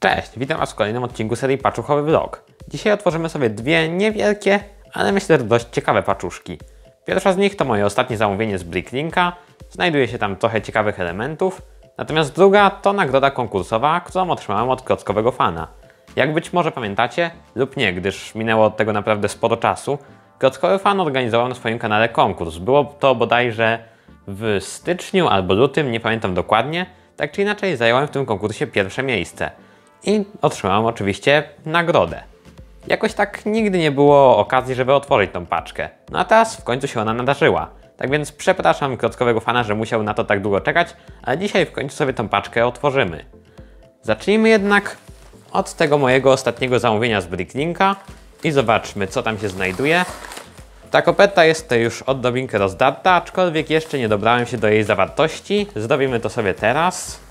Cześć, witam Was w kolejnym odcinku serii Paczuchowy Vlog. Dzisiaj otworzymy sobie dwie niewielkie, ale myślę, że dość ciekawe paczuszki. Pierwsza z nich to moje ostatnie zamówienie z Bricklinka. Znajduje się tam trochę ciekawych elementów. Natomiast druga to nagroda konkursowa, którą otrzymałem od klockowego fana. Jak być może pamiętacie, lub nie, gdyż minęło od tego naprawdę sporo czasu, klockowy fan organizował na swoim kanale konkurs. Było to bodajże w styczniu albo lutym, nie pamiętam dokładnie. Tak czy inaczej zająłem w tym konkursie pierwsze miejsce. I otrzymałem oczywiście nagrodę. Jakoś tak nigdy nie było okazji, żeby otworzyć tą paczkę. No a teraz w końcu się ona nadarzyła. Tak więc przepraszam klockowego fana, że musiał na to tak długo czekać, ale dzisiaj w końcu sobie tą paczkę otworzymy. Zacznijmy jednak od tego mojego ostatniego zamówienia z Bricklinka i zobaczmy, co tam się znajduje. Ta kopeta jest to już odrobinkę rozdarta, aczkolwiek jeszcze nie dobrałem się do jej zawartości. Zrobimy to sobie teraz.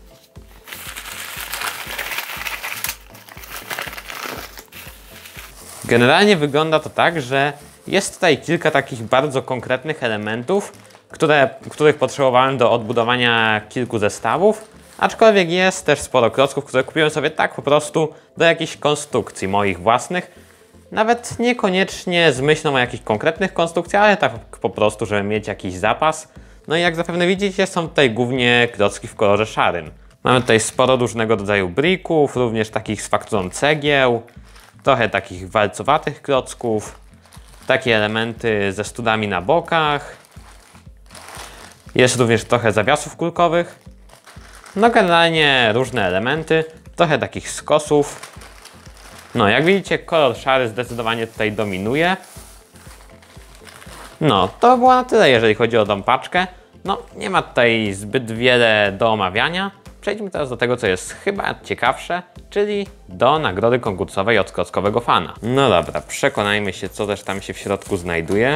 Generalnie wygląda to tak, że jest tutaj kilka takich bardzo konkretnych elementów, których potrzebowałem do odbudowania kilku zestawów, aczkolwiek jest też sporo klocków, które kupiłem sobie tak po prostu do jakichś konstrukcji moich własnych. Nawet niekoniecznie z myślą o jakichś konkretnych konstrukcjach, ale tak po prostu, żeby mieć jakiś zapas. No i jak zapewne widzicie, są tutaj głównie klocki w kolorze szarym. Mamy tutaj sporo różnego rodzaju bricków, również takich z fakturą cegieł. Trochę takich walcowatych klocków, takie elementy ze studami na bokach. Jest również trochę zawiasów kulkowych. No generalnie różne elementy, trochę takich skosów. No jak widzicie, kolor szary zdecydowanie tutaj dominuje. No to było na tyle, jeżeli chodzi o tą paczkę. No nie ma tutaj zbyt wiele do omawiania. Przejdźmy teraz do tego, co jest chyba ciekawsze, czyli do nagrody konkursowej od klockowego fana. No dobra, przekonajmy się, co też tam się w środku znajduje.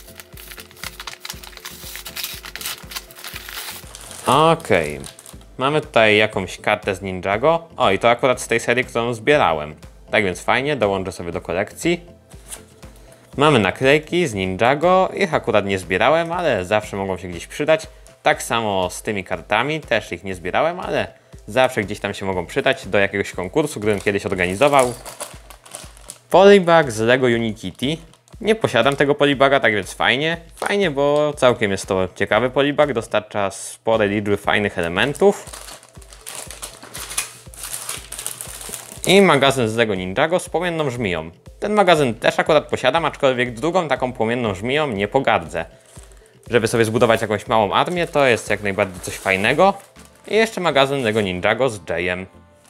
Okej. Mamy tutaj jakąś kartę z Ninjago. O, i to akurat z tej serii, którą zbierałem. Tak więc fajnie, dołączę sobie do kolekcji. Mamy naklejki z Ninjago. Ich akurat nie zbierałem, ale zawsze mogą się gdzieś przydać. Tak samo z tymi kartami, też ich nie zbierałem, ale zawsze gdzieś tam się mogą przydać do jakiegoś konkursu, którym kiedyś organizował. Polybag z Lego Unikitty. Nie posiadam tego polybaga, tak więc fajnie. Fajnie, bo całkiem jest to ciekawy polybag, dostarcza spore liczby fajnych elementów. I magazyn z Lego Ninjago z płomienną żmiją. Ten magazyn też akurat posiadam, aczkolwiek drugą taką płomienną żmiją nie pogardzę. Żeby sobie zbudować jakąś małą armię, to jest jak najbardziej coś fajnego. I jeszcze magazyn Lego Ninjago z Jayem.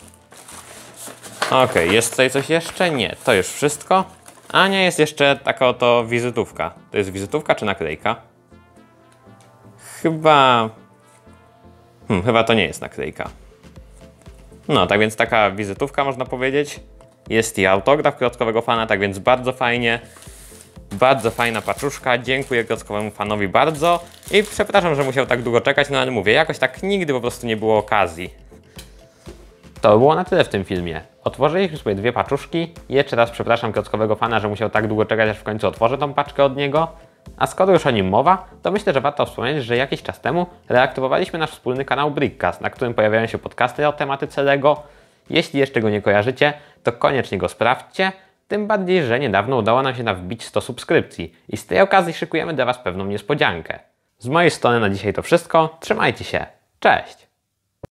Okej, jest tutaj coś jeszcze? Nie, to już wszystko. A nie, jest jeszcze taka oto wizytówka. To jest wizytówka czy naklejka? Chyba to nie jest naklejka. No, tak więc taka wizytówka można powiedzieć. Jest i autograf klockowego fana, tak więc bardzo fajnie. Bardzo fajna paczuszka, dziękuję klockowemu fanowi bardzo i przepraszam, że musiał tak długo czekać, no ale mówię, jakoś tak nigdy po prostu nie było okazji. To było na tyle w tym filmie. Otworzyliśmy sobie dwie paczuszki. Jeszcze raz przepraszam klockowego fana, że musiał tak długo czekać, aż w końcu otworzę tą paczkę od niego. A skoro już o nim mowa, to myślę, że warto wspomnieć, że jakiś czas temu reaktywowaliśmy nasz wspólny kanał Brickcast, na którym pojawiają się podcasty o tematyce Lego. Jeśli jeszcze go nie kojarzycie, to koniecznie go sprawdźcie. Tym bardziej, że niedawno udało nam się wbić 100 subskrypcji i z tej okazji szykujemy dla Was pewną niespodziankę. Z mojej strony na dzisiaj to wszystko. Trzymajcie się. Cześć!